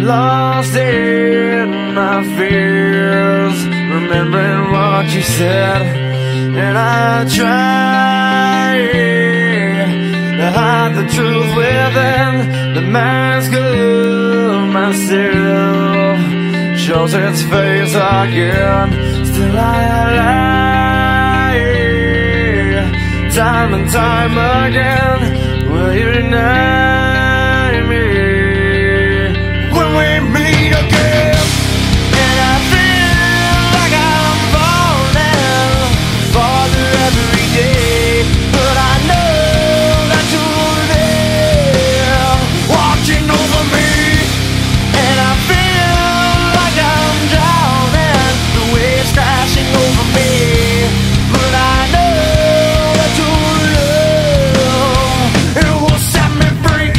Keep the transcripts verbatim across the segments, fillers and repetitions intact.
lost in my fears, remembering what you said, and I try to hide the truth within the mask of myself. Shows its face again, still I lie, time and time again. Will you deny me when we meet again? And I feel like I'm falling farther every day, but I know that you're there watching over me. And I feel like I'm drowning, the waves crashing over me, but I know that your love, it will set me free.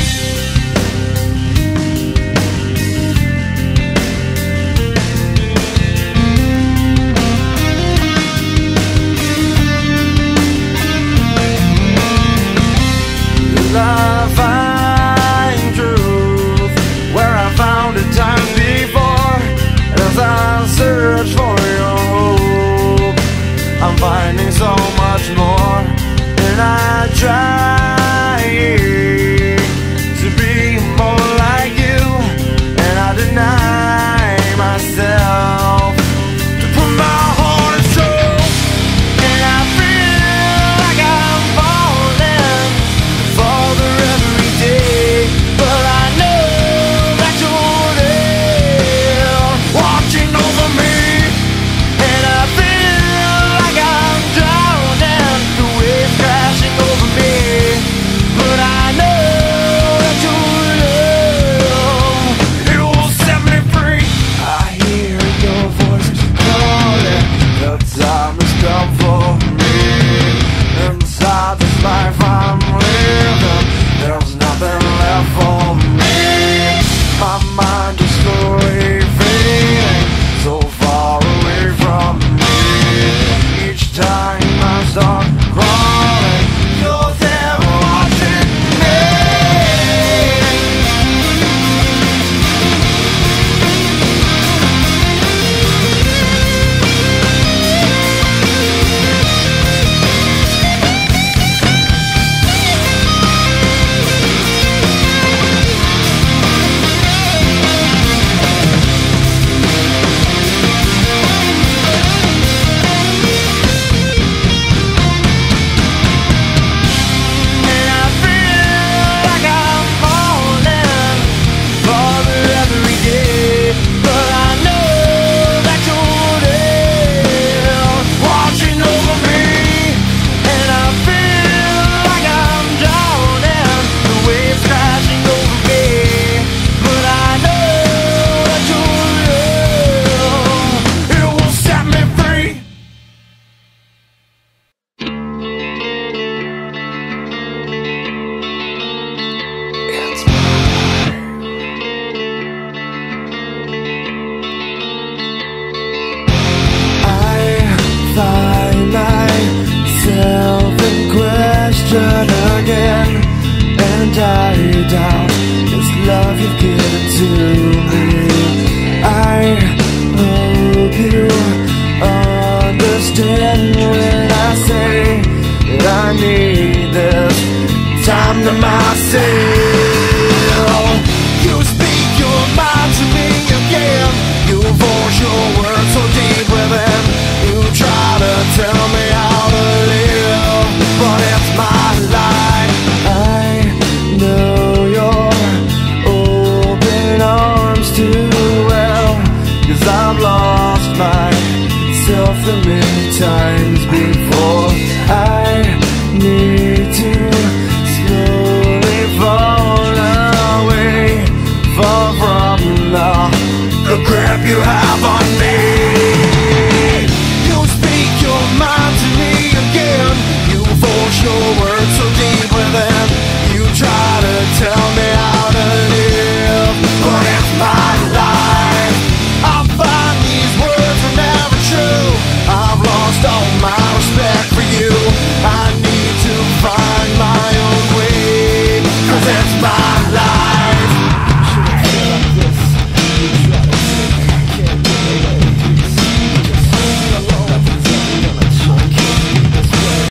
I find truth where I found it times before. As I search for your hope, I'm finding so much more, and I try to be more like you, and I deny myself to put my heart and soul. And I feel like I'm falling farther every day, but I know that you're there watching over me. And I feel like I'm drowning, the waves crashing over me, but I know that your love, it will set me free. I hear your voice calling, the time has come for me. Inside this life I'm living, there's nothing left for me. My mind is slowly fading, so far away from me. Each time I start crawling, you're there watching me. And I feel like I'm falling farther every day, but I know that you're there watching over me. And I feel like I'm drowning, the waves crashing over me, but I know that your love, it will set me free. It's I find myself in question again, and I doubt this love you've given to me. I hope you understand when I say that I need this time to myself. You speak your mind to me again, you force your words so deep within. You try to tell me